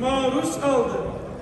maruz kaldı.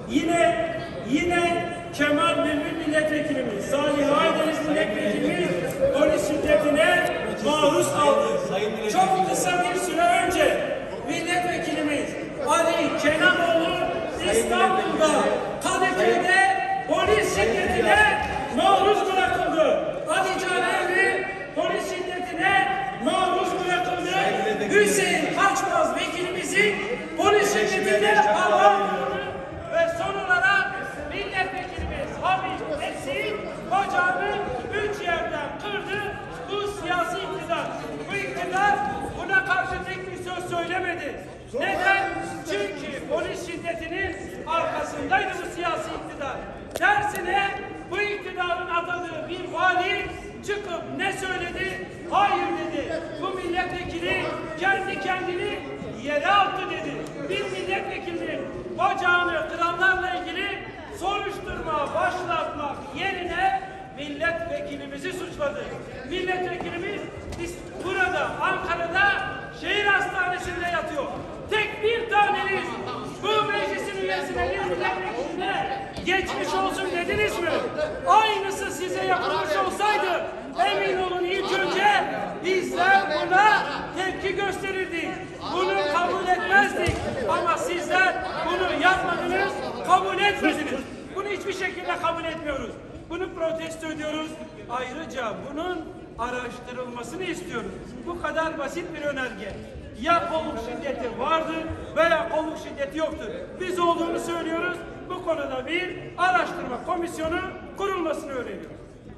Yine Kemal Bülbül milletvekilimiz, Salih Aydeniz milletvekilimiz polis şiddetine maruz kaldı. Çok kısa bir süre önce milletvekilimiz Ali Kenanoğlu İstanbul'da Kadıköy'de polis şiddetine maruz bırakıldı. Ali Can Evri polis şiddetine maruz bırakıldı. Hüseyin Kaçmaz vekilimizin polis şiddetine ağırlandı. Ve son olarak milletvekilimiz Hamit Mesih bacağını 3 yerden kırdı. Bu siyasi iktidar. Bu iktidar buna karşı tek bir söz söylemedi. Neden? Çünkü polis şiddetinin arkasındaydı bu siyasi iktidar. Tersine bu iktidarın atadığı bir vali çıkıp ne söyledi? Hayır dedi. Bu milletvekili kendi kendini yere attı dedi. Bir milletvekilinin bacağını kıranlarla ilgili soruşturma başlatmak yerine milletvekilimizi suçladı. Milletvekilimiz burada Ankara'da şehir hastanesinde yatıyor. Tek bir taneniz bu meclisin üyesine bir milletvekiline geçmiş olsun dediniz mi? Aynısı size yapılmış olsaydı emin olun ilk önce bizler buna tepki gösterirdik. Bunu kabul etmezdik. Ama sizler bunu yapmadınız, kabul etmediniz. Bunu hiçbir şekilde kabul etmiyoruz. Bunu protesto ediyoruz. Ayrıca bunun araştırılmasını istiyoruz. Bu kadar basit bir önerge. Ya kolluk şiddeti vardır veya kolluk şiddeti yoktur. Biz olduğunu söylüyoruz. Bu konuda bir araştırma komisyonu kurulmasını öneriyoruz.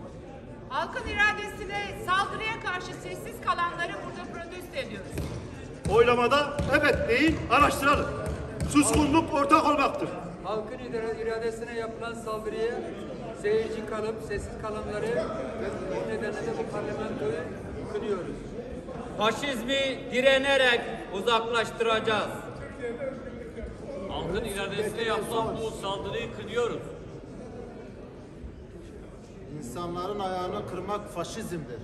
Halkın iradesine saldırıya karşı sessiz kalanları burada protesto ediyoruz. Oylamada evet değil, araştıralım. Suskunluk ortak olmaktır. Halkın iradesine yapılan saldırıya seyirci kalıp sessiz kalanları ve bu nedenle de bu parlamentoyu kınıyoruz. Faşizmi direnerek uzaklaştıracağız. Halkın iradesine yapılan bu saldırıyı kınıyoruz. İnsanların ayağını kırmak faşizmdir.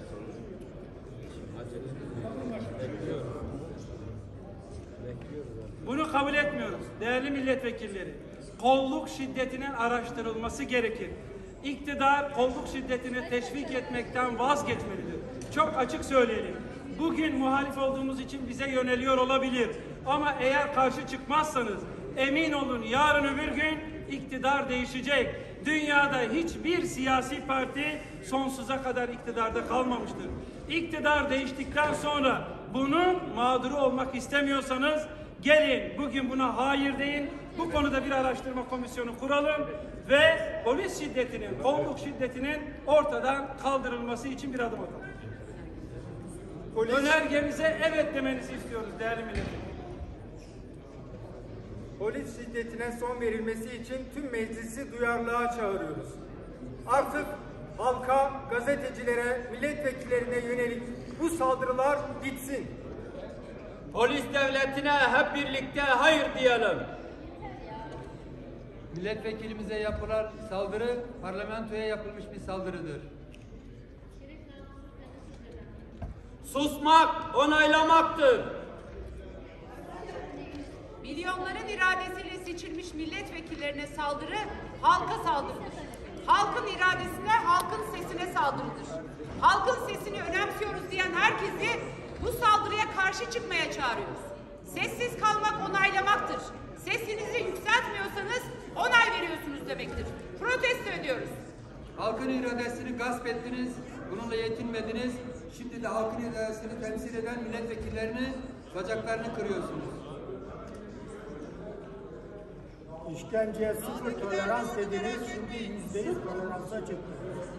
Bunu kabul etmiyoruz değerli milletvekilleri. Kolluk şiddetinin araştırılması gerekir. İktidar kolluk şiddetini teşvik etmekten vazgeçmelidir. Çok açık söyleyelim. Bugün muhalif olduğumuz için bize yöneliyor olabilir. Ama eğer karşı çıkmazsanız emin olun yarın öbür gün iktidar değişecek. Dünyada hiçbir siyasi parti sonsuza kadar iktidarda kalmamıştır. İktidar değiştikten sonra bunun mağduru olmak istemiyorsanız gelin bugün buna hayır deyin. Bu konuda bir araştırma komisyonu kuralım ve polis şiddetinin, kolluk şiddetinin ortadan kaldırılması için bir adım atalım. Önergemize evet demenizi istiyoruz değerli milletvekilleri. Polis şiddetine son verilmesi için tüm meclisi duyarlılığa çağırıyoruz. Artık halka, gazetecilere, milletvekillerine yönelik bu saldırılar bitsin. Polis devletine hep birlikte hayır diyelim. Milletvekilimize yapılan saldırı parlamentoya yapılmış bir saldırıdır. Susmak onaylamaktır. Milyonların iradesiyle seçilmiş milletvekillerine saldırı halka saldırıdır. Halkın iradesine, halkın sesine saldırıdır. Halkın sesini önemsiyoruz diyen herkesi bu saldırıya karşı çıkmaya çağırıyoruz. Sessiz kalmak onaylamaktır. Sesinizi yükseltmiyorsanız onay veriyorsunuz demektir. Protesto ediyoruz. Halkın iradesini gasp ettiniz, bununla yetinmediniz. Şimdi de halkın iradesini temsil eden milletvekillerinin bacaklarını kırıyorsunuz. İşkenceye sıfır tolerans dediniz, şimdi %100 toleransa çıktı.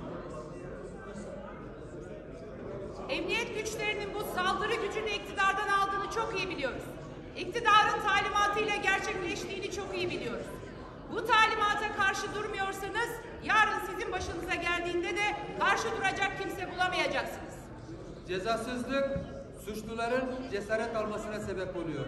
Emniyet güçlerinin bu saldırı gücünü iktidardan aldığını çok iyi biliyoruz. İktidarın talimatıyla gerçekleştiğini çok iyi biliyoruz. Bu talimata karşı durmuyorsanız yarın sizin başınıza geldiğinde de karşı duracak kimse bulamayacaksınız. Cezasızlık suçluların cesaret almasına sebep oluyor.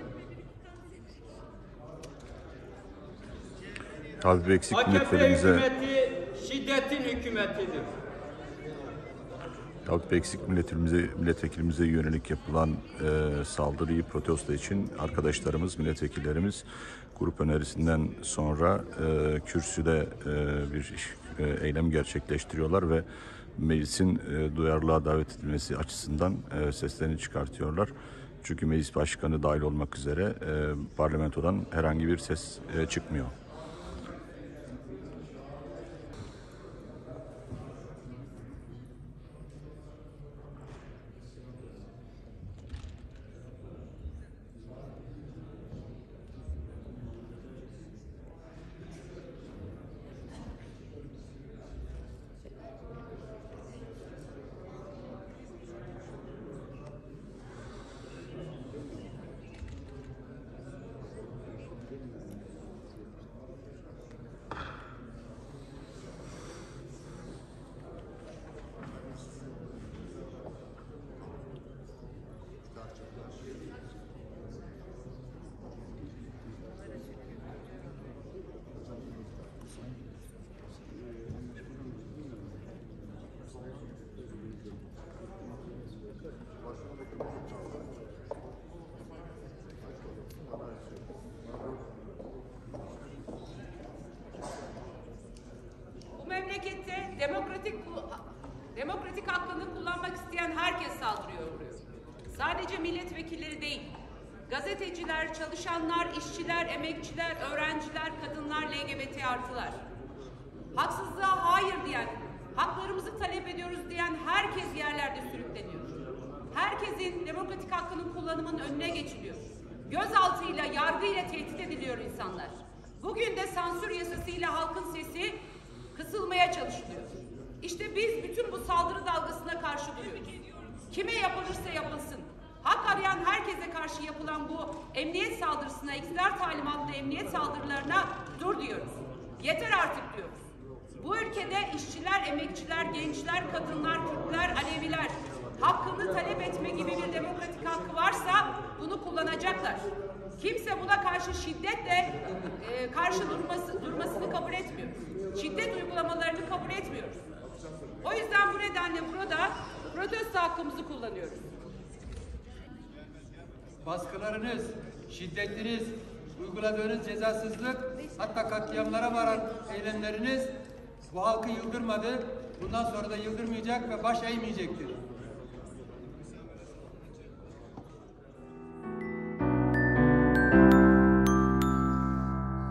Kalbi eksik AKP milletlerimize hükümeti şiddetin hükümetidir. Yakup Eksik milletvekilimize yönelik yapılan saldırıyı protesto için arkadaşlarımız, milletvekillerimiz grup önerisinden sonra kürsüde bir eylem gerçekleştiriyorlar ve meclisin duyarlılığa davet edilmesi açısından seslerini çıkartıyorlar. Çünkü meclis başkanı dahil olmak üzere parlamentodan herhangi bir ses çıkmıyor. Bu memlekette demokratik hakkını kullanmak isteyen herkes saldırıya uğruyor. Sadece milletvekilleri değil, gazeteciler, çalışanlar, işçiler, emekçiler, öğrenciler, kadınlar, LGBT artılar. Haksızlığa hayır diyen, haklarımızı talep ediyoruz diyen herkes yerlerde sürükleniyor. Herkesin demokratik hakkının kullanımının önüne geçiliyor. Gözaltıyla, yargıyla tehdit ediliyor insanlar. Bugün de sansür yasasıyla halkın sesi kısılmaya çalışılıyor. İşte biz bütün bu saldırı dalgasına karşı duruyoruz. Kime yapılırsa yapılsın, hak arayan herkese karşı yapılan bu emniyet saldırısına, iktidar talimatlı emniyet saldırılarına dur diyoruz. Yeter artık diyoruz. Bu ülkede işçiler, emekçiler, gençler, kadınlar, Kürtler, Aleviler hakkını talep etme gibi bir demokratik hakkı varsa bunu kullanacaklar. Kimse buna karşı şiddetle durmasını kabul etmiyor. Şiddet uygulamalarını kabul etmiyoruz. O yüzden bu nedenle burada protesto hakkımızı kullanıyoruz. Baskılarınız, şiddetiniz, uyguladığınız cezasızlık, hatta katliamlara varan eylemleriniz bu halkı yıldırmadı, bundan sonra da yıldırmayacak ve baş eğmeyecektir.